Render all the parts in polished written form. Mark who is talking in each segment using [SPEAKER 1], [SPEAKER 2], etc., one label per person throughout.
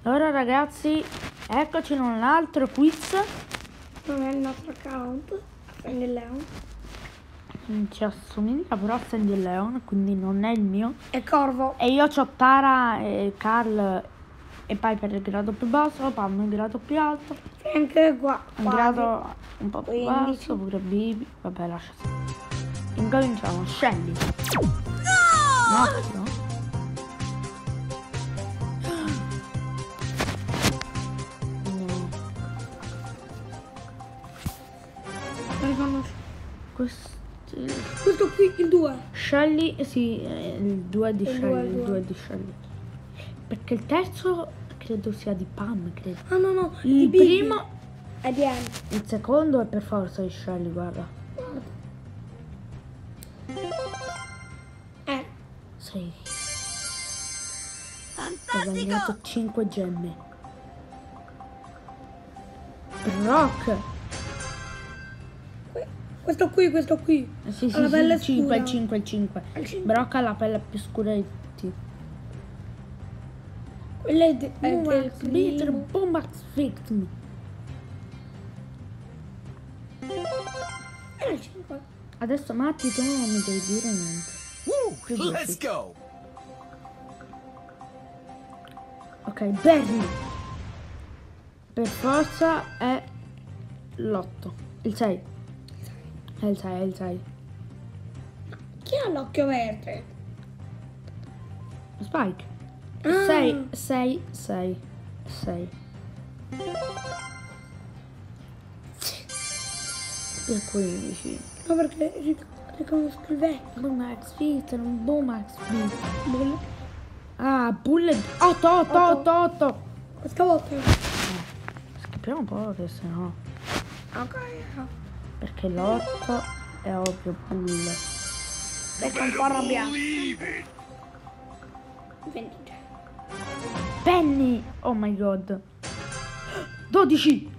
[SPEAKER 1] Allora ragazzi, eccoci in un altro quiz.
[SPEAKER 2] Non è il nostro account, Sandy Leon.
[SPEAKER 1] Ci assomiglia però a Sandy Leon, quindi non è il mio.
[SPEAKER 2] E Corvo.
[SPEAKER 1] E io c'ho Tara e Carl e Piper il grado più basso, Pam il grado più alto,
[SPEAKER 2] Anche qua.
[SPEAKER 1] un grado un po' più
[SPEAKER 2] 15.
[SPEAKER 1] basso, pure Bibi. Vabbè, lascia stare. Incominciamo, scendi. No!
[SPEAKER 2] Riconosci.
[SPEAKER 1] Questo
[SPEAKER 2] qui, il 2.
[SPEAKER 1] Shelly, sì, il 2 di
[SPEAKER 2] Il
[SPEAKER 1] Shelly,
[SPEAKER 2] due.
[SPEAKER 1] il 2 di Shelly. Perché il terzo credo sia di Pam, credo.
[SPEAKER 2] Ah no,
[SPEAKER 1] Il
[SPEAKER 2] di
[SPEAKER 1] primo,
[SPEAKER 2] è di Anne.
[SPEAKER 1] il secondo è per forza di Shelly, guarda. 6. Ho guadagnato 5 gemme. Brock.
[SPEAKER 2] Questo qui.
[SPEAKER 1] Sì,
[SPEAKER 2] Ha la pelle
[SPEAKER 1] il 5, il
[SPEAKER 2] scura.
[SPEAKER 1] 5, il 5.
[SPEAKER 2] Il 5.
[SPEAKER 1] Brock ha la pelle più scura di tutti.
[SPEAKER 2] Quello è del
[SPEAKER 1] Boombax, Bitter,
[SPEAKER 2] primo.
[SPEAKER 1] Boombax, Victim.
[SPEAKER 2] È il 5.
[SPEAKER 1] Adesso Matti, tu non mi devi dire niente.
[SPEAKER 3] Woo! Let's go!
[SPEAKER 1] Ok, Barry. Per forza è l'8. Il 6. È il 6, è il 6.
[SPEAKER 2] Chi ha l'occhio verde?
[SPEAKER 1] Spike.
[SPEAKER 2] Ah.
[SPEAKER 1] 6, 6, 6, 6. Il 15.
[SPEAKER 2] No, perché riconosco il vecchio.
[SPEAKER 1] Boomax Victim, Boomax Victim.
[SPEAKER 2] Bull.
[SPEAKER 1] Ah, Bullet. 8, 8, 8, 8.
[SPEAKER 2] Questa volta.
[SPEAKER 1] Schippiamo un po' che se no.
[SPEAKER 2] Ok.
[SPEAKER 1] Perché l'8 è ovvio Bull.
[SPEAKER 2] Ecco un po' arrabbiato. 23.
[SPEAKER 1] Penny! Oh my god. 12!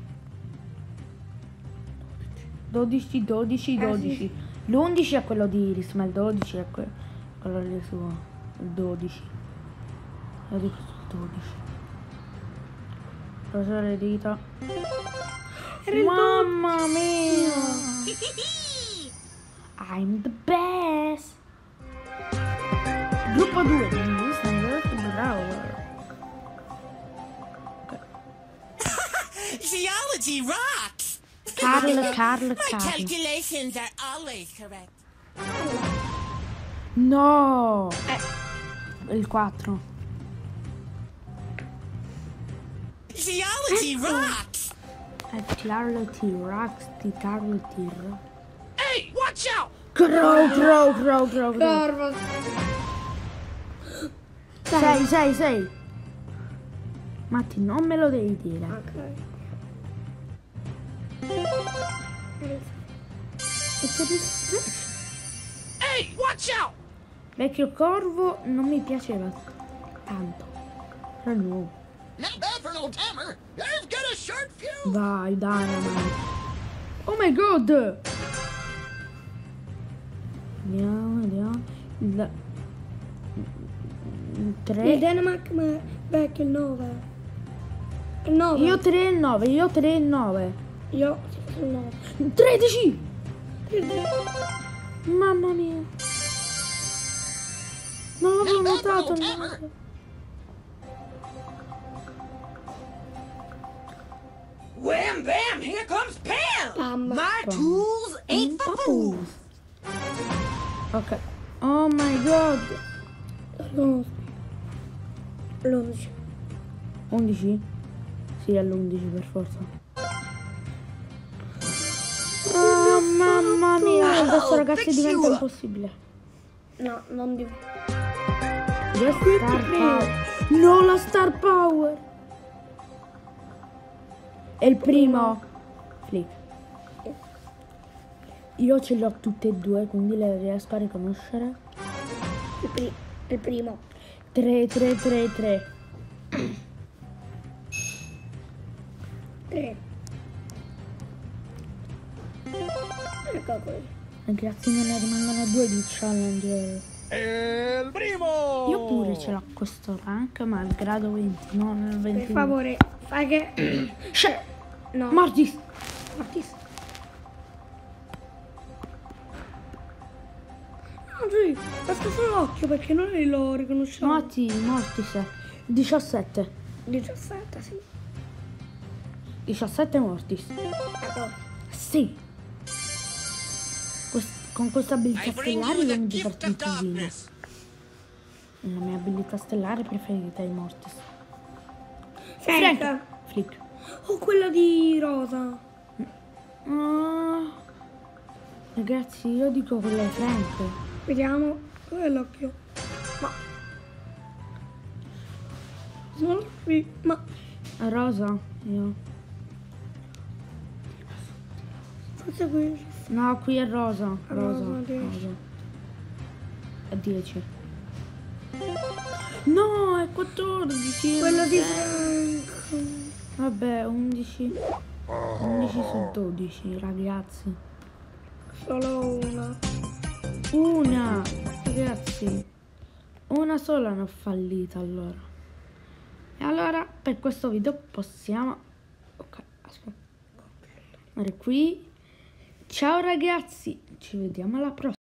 [SPEAKER 1] 12, 12, 12. L'11 è quello di Iris, ma il 12 è quello lì suo. Il 12. Io dico il 12. Professore le dita.
[SPEAKER 2] Era il
[SPEAKER 1] Mamma mia! I'm the best! Gruppo 2 di Bravo.
[SPEAKER 4] Geology rocks!
[SPEAKER 1] Carl.
[SPEAKER 4] My calculations are always correct.
[SPEAKER 1] No! Il 4.
[SPEAKER 4] Geology rocks!
[SPEAKER 1] Carlo T-Rex, Carlo T-Rex.
[SPEAKER 3] Hey, watch out!
[SPEAKER 1] Crow.
[SPEAKER 2] Corvo.
[SPEAKER 1] 6. Matti, non me lo devi dire.
[SPEAKER 2] Ok.
[SPEAKER 3] Hey, watch out!
[SPEAKER 1] Vecchio corvo non mi piaceva tanto. Però no.
[SPEAKER 3] Not bad for an old timer. I've got a short fuse.
[SPEAKER 1] Vai, Dynamite. Oh my god! Vediamo. Il 3.
[SPEAKER 2] Il Dänemark, ma è vecchio, il 9. Il 9.
[SPEAKER 1] Io 3 e 9, io 3 e 9.
[SPEAKER 2] Io il 9.
[SPEAKER 1] 13! Mamma mia. Non l'avevo
[SPEAKER 3] Not bad for an
[SPEAKER 1] notato.
[SPEAKER 3] old timer.
[SPEAKER 4] Wham bam! Here comes Pam!
[SPEAKER 2] Pam.
[SPEAKER 4] My tools ain't for fools!
[SPEAKER 1] Ok. Oh my god.
[SPEAKER 2] Riconosco. L'11.
[SPEAKER 1] 11? Sì, è l'11 per forza. Oh, mamma mia. Adesso ragazzi diventa impossibile.
[SPEAKER 2] No, non di...
[SPEAKER 1] Due Star Power. No, la Star Power. È il primo. Flick. Io ce le ho tutte e due, quindi le riesco a riconoscere.
[SPEAKER 2] Il primo.
[SPEAKER 1] 3.
[SPEAKER 2] 3. Ecco qui.
[SPEAKER 1] Ragazzi, me ne rimangono 2 di challenge.
[SPEAKER 3] El primo!
[SPEAKER 1] Io pure ce l'ho questo rank, ma al grado 20, non al
[SPEAKER 2] Per
[SPEAKER 1] 21.
[SPEAKER 2] favore, fai che... No.
[SPEAKER 1] Mortis!
[SPEAKER 2] Mortis. No, Giulia, casca solo l'occhio perché noi lo riconosciamo.
[SPEAKER 1] Mortis. 17.
[SPEAKER 2] 17, sì.
[SPEAKER 1] 17 Mortis.
[SPEAKER 2] Ecco.
[SPEAKER 1] Sì. Con questa abilità
[SPEAKER 3] I bring
[SPEAKER 1] stellare
[SPEAKER 3] you
[SPEAKER 1] io
[SPEAKER 3] the
[SPEAKER 1] mi
[SPEAKER 3] gift
[SPEAKER 1] diverto un
[SPEAKER 3] of
[SPEAKER 1] casino.
[SPEAKER 3] darkness.
[SPEAKER 1] La mia abilità stellare preferita è Mortis.
[SPEAKER 2] Frank.
[SPEAKER 1] Flick.
[SPEAKER 2] Oh, quella di Rosa.
[SPEAKER 1] Ah, ragazzi, io dico quella di Frank.
[SPEAKER 2] Vediamo. Dov'è l'occhio? Ma... Non l'ho qui. Ma...
[SPEAKER 1] Rosa, io.
[SPEAKER 2] Forse qui.
[SPEAKER 1] No, qui è rosa. Rosa.
[SPEAKER 2] Rosa, 10.
[SPEAKER 1] Rosa. È 10. No, è 14.
[SPEAKER 2] Quello di Frank.
[SPEAKER 1] Vabbè, 11. 11 su 12, ragazzi.
[SPEAKER 2] Solo una.
[SPEAKER 1] Una, ragazzi. Una sola ne ho fallita allora. E allora, per questo video possiamo... Ok, aspetta. Guarda qui. Ciao ragazzi, ci vediamo alla prossima.